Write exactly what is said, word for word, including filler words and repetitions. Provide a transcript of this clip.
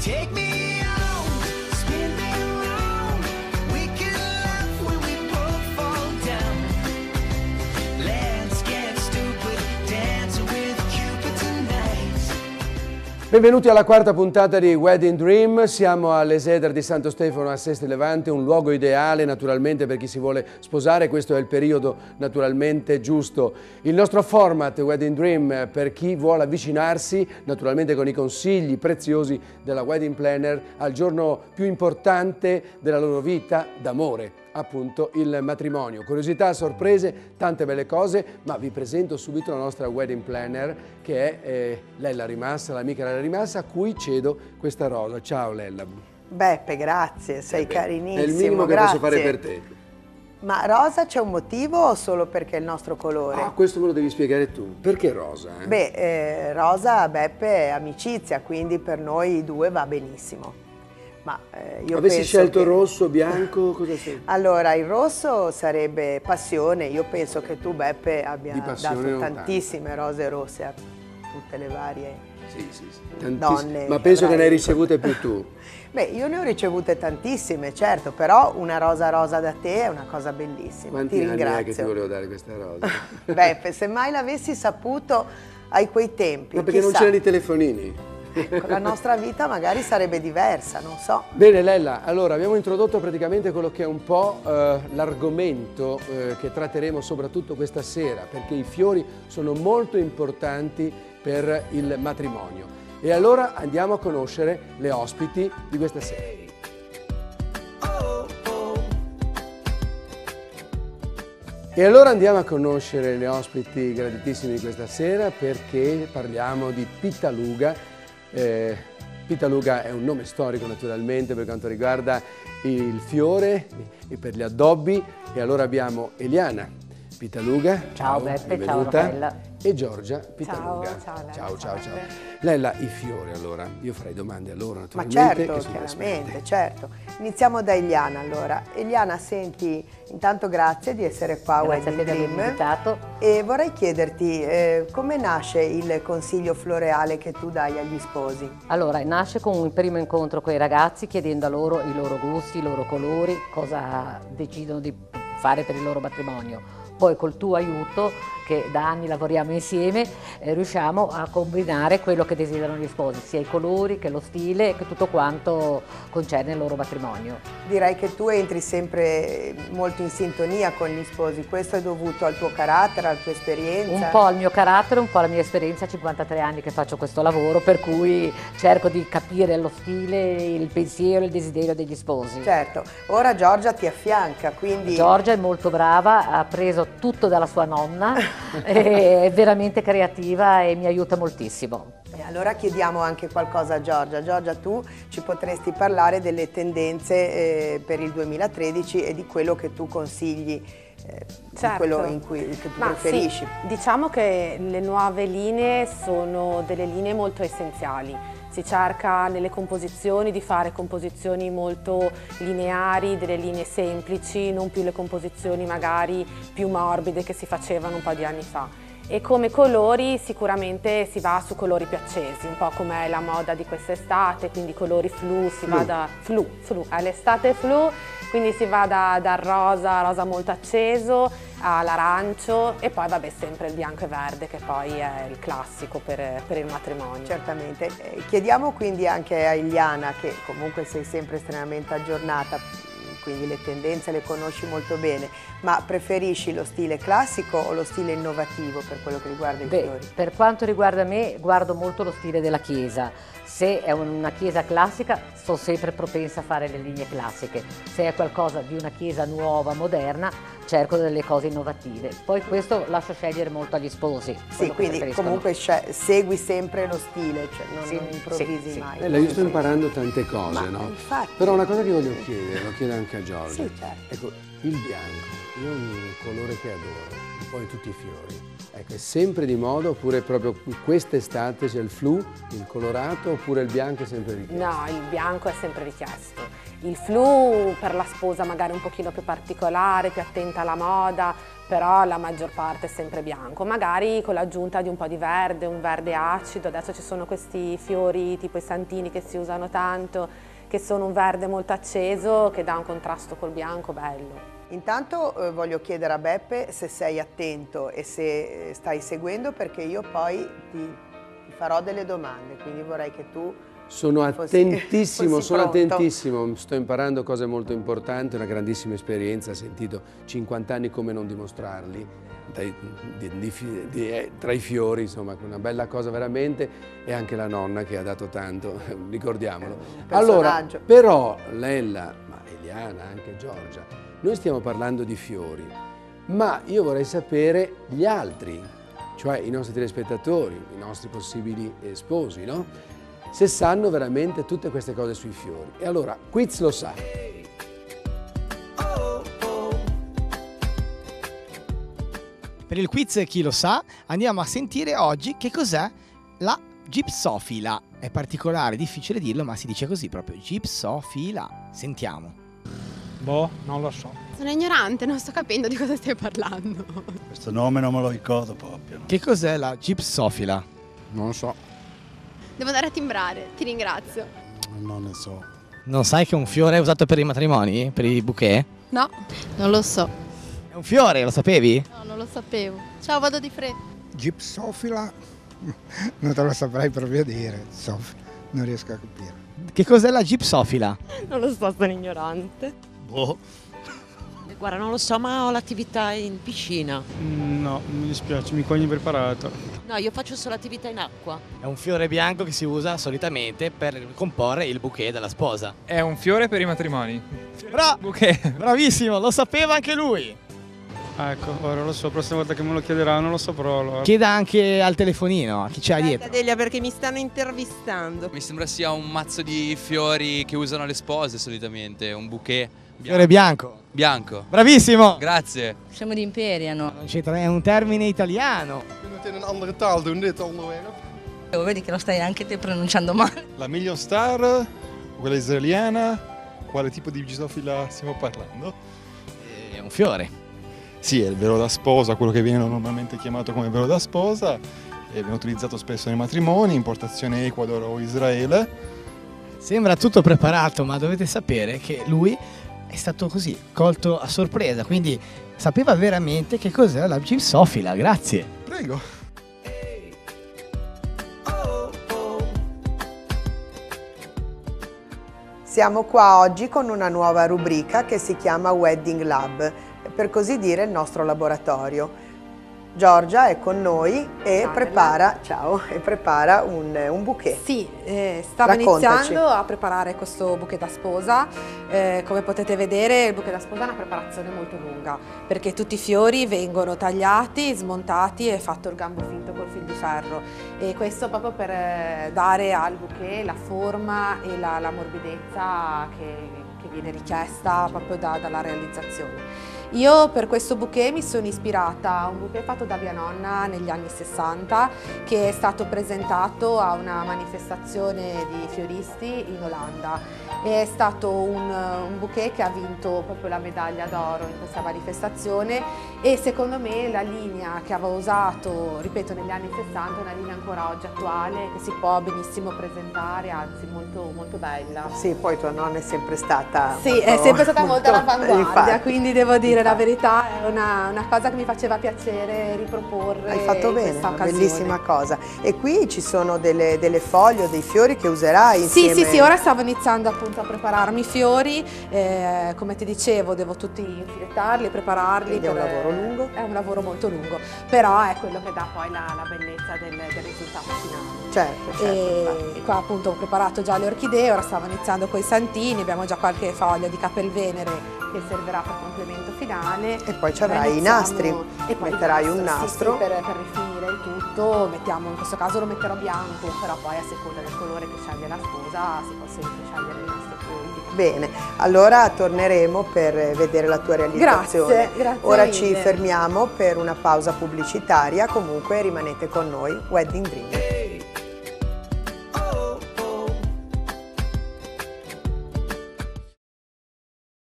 Take me on, spin me around. We can laugh when we both fall down. Let's get stupid, dance with Cupid tonight. Benvenuti alla quarta puntata di Wedding Dream. Siamo all'Esedra di Santo Stefano a Seste Levante, un luogo ideale naturalmente per chi si vuole sposare. Questo è il periodo naturalmente giusto. Il nostro format Wedding Dream per chi vuole avvicinarsi naturalmente con i consigli preziosi della Wedding Planner al giorno più importante della loro vita d'amore, appunto il matrimonio. Curiosità, sorprese, tante belle cose, ma vi presento subito la nostra Wedding Planner che è eh, Lella Rimassa, l'amica Lella Rimassa, a cui cedo questa rosa. Ciao Lella. Beppe, grazie, sei Eh beh, carinissimo. È il minimo che grazie. posso fare per te. Ma rosa c'è un motivo o solo perché è il nostro colore? Ah, questo me lo devi spiegare tu. Perché rosa? Eh? Beh, eh, rosa, Beppe, è amicizia, quindi per noi due va benissimo. Ma eh, io Avessi penso scelto che... rosso, bianco, cosa sei? Allora, il rosso sarebbe passione. Io penso che tu, Beppe, abbia Di passione dato non tantissime tanta. rose rosse a tutte le varie Sì, sì, sì. donne. Ma penso che ne hai avrai. ricevute più tu. Beh, io ne ho ricevute tantissime, certo, però una rosa rosa da te è una cosa bellissima. Quanti ti anni ringrazio. è che ti volevo dare questa rosa? Beppe, se mai l'avessi saputo ai quei tempi, Ma perché non chissà. c'erano i telefonini? Ecco, la nostra vita magari sarebbe diversa, non so. Bene Lella, allora abbiamo introdotto praticamente quello che è un po' eh, l'argomento eh, che tratteremo soprattutto questa sera, perché i fiori sono molto importanti per il matrimonio. E allora andiamo a conoscere le ospiti di questa sera. E allora andiamo a conoscere le ospiti graditissime di questa sera perché parliamo di Pittaluga. Eh, Pittaluga è un nome storico naturalmente per quanto riguarda il fiore e per gli addobbi. E allora abbiamo Eliana Pittaluga, ciao, ciao Beppe, ciao Raffaella, e Giorgia Pittaluga. Ciao, ciao, ciao, ciao, ciao. ciao. Lella, i fiori allora, io farei domande a loro Ma naturalmente. certo, chiaramente, certo. Iniziamo da Eliana allora. Eliana, senti, intanto grazie di essere qua a Grazie a te Wedding di avermi Dream. invitato. E vorrei chiederti eh, come nasce il consiglio floreale che tu dai agli sposi? Allora, nasce con un primo incontro con i ragazzi chiedendo a loro i loro gusti, i loro colori, cosa decidono di fare per il loro matrimonio. Poi col tuo aiuto, che da anni lavoriamo insieme, eh, riusciamo a combinare quello che desiderano gli sposi, sia i colori che lo stile, che tutto quanto concerne il loro matrimonio. Direi che tu entri sempre molto in sintonia con gli sposi, questo è dovuto al tuo carattere, alla tua esperienza? Un po' al mio carattere, un po' alla mia esperienza, cinquantatré anni che faccio questo lavoro, per cui cerco di capire lo stile, il pensiero, il desiderio degli sposi. Certo, ora Giorgia ti affianca, quindi... Giorgia è molto brava, ha preso tutto dalla sua nonna, è veramente creativa e mi aiuta moltissimo. E allora chiediamo anche qualcosa a Giorgia. Giorgia, tu ci potresti parlare delle tendenze eh, per il duemilatredici e di quello che tu consigli, eh, certo. di quello in cui, che tu Ma preferisci. Sì, diciamo che le nuove linee sono delle linee molto essenziali. Si cerca nelle composizioni di fare composizioni molto lineari, delle linee semplici, non più le composizioni magari più morbide che si facevano un po' di anni fa. E come colori sicuramente si va su colori più accesi, un po' come è la moda di quest'estate, quindi colori flu, si flu. va da flu, flu, all'estate flu, quindi si va da, dal rosa, rosa molto acceso, all'arancio e poi vabbè sempre il bianco e verde che poi è il classico per, per il matrimonio. Certamente. Eh, chiediamo quindi anche a Eliana, che comunque sei sempre estremamente aggiornata, quindi le tendenze le conosci molto bene, ma preferisci lo stile classico o lo stile innovativo per quello che riguarda i Beh, fiori? per quanto riguarda me, guardo molto lo stile della chiesa. Se è una chiesa classica, sono sempre propensa a fare le linee classiche. Se è qualcosa di una chiesa nuova, moderna, cerco delle cose innovative. Poi questo lascio scegliere molto agli sposi. Sì, quindi comunque segui sempre lo stile, cioè non, sì, non improvvisi sì, mai. Sì. Io sto imparando tante cose, Ma, no? infatti. Però una cosa che voglio chiedere, lo chiedo anche a Giorgia. Sì, certo. Ecco, il bianco, io è un colore che adoro, un po' in tutti i fiori. Ecco, è sempre di moda oppure proprio quest'estate c'è il flu, il colorato, oppure il bianco è sempre richiesto? No, il bianco è sempre richiesto. Il flu per la sposa magari un pochino più particolare, più attenta alla moda, però la maggior parte è sempre bianco, magari con l'aggiunta di un po' di verde, un verde acido. Adesso ci sono questi fiori tipo i santini che si usano tanto, che sono un verde molto acceso che dà un contrasto col bianco bello. Intanto eh, voglio chiedere a Beppe se sei attento e se eh, stai seguendo, perché io poi ti, ti farò delle domande, quindi vorrei che tu Sono fossi- attentissimo, fossi sono pronto. attentissimo, sto imparando cose molto importanti, una grandissima esperienza, ho sentito cinquanta anni come non dimostrarli, dai- di- di- di- eh, tra i fiori, insomma, una bella cosa veramente, e anche la nonna che ha dato tanto, ricordiamolo. Allora, personaggio. però Lella, ma Eliana, anche Giorgia, noi stiamo parlando di fiori, ma io vorrei sapere gli altri, cioè i nostri telespettatori, i nostri possibili eh, sposi, no? Se sanno veramente tutte queste cose sui fiori. E allora, Quiz lo sa. Per il quiz Chi lo sa, andiamo a sentire oggi che cos'è la gipsofila. È particolare, difficile dirlo, ma si dice così proprio, gipsofila. Sentiamo. Boh, non lo so. Sono ignorante, non sto capendo di cosa stai parlando. Questo nome non me lo ricordo proprio. Che cos'è la gipsofila? Non lo so. Devo andare a timbrare, ti ringrazio. Non ne so. Non sai che un fiore è usato per i matrimoni? Per i bouquet? No, non lo so. È un fiore, lo sapevi? No, non lo sapevo. Ciao, vado di fretta. Gipsofila? Non te lo saprei proprio dire. Sof- non riesco a capire. Che cos'è la gipsofila? Non lo so, sono ignorante. Boh. Guarda, non lo so, ma ho l'attività in piscina. No, mi dispiace, mi cogli impreparato. No, io faccio solo attività in acqua. È un fiore bianco che si usa solitamente per comporre il bouquet della sposa. È un fiore per i matrimoni. Bra- Bouquet. Bravissimo, lo sapeva anche lui. Ecco, ora lo so, la prossima volta che me lo chiederà non lo saprò allora. Chieda anche al telefonino, a chi c'è dietro. Delia, perché mi stanno intervistando. Mi sembra sia un mazzo di fiori che usano le spose solitamente, un bouquet bianco. Fiore bianco. Bianco. Bravissimo. Grazie. Siamo di Imperiano. Non c'entra, è un termine italiano. Kunnen we het in een andere taal doen, dit onderwerp? Vedi che lo stai anche te pronunciando male. La million star, quella israeliana, quale tipo di gipsofila stiamo parlando? È un fiore. Sì, è il velo da sposa, quello che viene normalmente chiamato come velo da sposa, e viene utilizzato spesso nei matrimoni, importazione Ecuador o Israele. Sembra tutto preparato, ma dovete sapere che lui è stato così, colto a sorpresa, quindi sapeva veramente che cos'era la gipsofila. Grazie. Prego. Siamo qua oggi con una nuova rubrica che si chiama Wedding Lab, per così dire il nostro laboratorio. Giorgia è con noi e Ciao, prepara, ciao, e prepara un, un bouquet. Sì, eh, stavo Raccontaci. iniziando a preparare questo bouquet da sposa. Eh, come potete vedere, il bouquet da sposa è una preparazione molto lunga, perché tutti i fiori vengono tagliati, smontati e fatto il gambo finto col fil di ferro, e questo proprio per eh, dare al bouquet la forma e la, la morbidezza che, che viene richiesta proprio da, dalla realizzazione. Io per questo bouquet mi sono ispirata a un bouquet fatto da mia nonna negli anni sessanta, che è stato presentato a una manifestazione di fioristi in Olanda. È stato un, un bouquet che ha vinto proprio la medaglia d'oro in questa manifestazione, e secondo me la linea che avevo usato, ripeto, negli anni sessanta è una linea ancora oggi attuale, che si può benissimo presentare, anzi molto, molto bella. Sì, poi tua nonna è sempre stata Sì, molto, è sempre stata molto molto- all'avanguardia, infatti. quindi devo dire la Infatti. verità, è una, una cosa che mi faceva piacere riproporre. Hai fatto in bene, questa una occasione. bellissima cosa. E qui ci sono delle, delle foglie, dei fiori che userai Sì, insieme. sì, sì, ora stavo iniziando appunto a prepararmi i fiori, eh, come ti dicevo devo tutti infilettarli, prepararli. Quindi è un per- lavoro lungo? È un lavoro molto lungo, però è quello che dà poi la, la bellezza del, del risultato finale. Certo, certo, E infatti. qua appunto ho preparato già le orchidee, ora stavo iniziando con i santini, abbiamo già qualche foglia di capelvenere che servirà per complemento finale. E poi ci avrai Noi i nastri, iniziamo- e poi metterai il un nastro, nastro. sì, sì, per, per rifinire il tutto mettiamo, in questo caso lo metterò bianco, però poi a seconda del colore che sceglie la sposa si può sempre scegliere il nastro più indicato. Bene, allora torneremo per vedere la tua realizzazione. Grazie, grazie Ora mille. ci fermiamo per una pausa pubblicitaria, comunque rimanete con noi, Wedding Dream.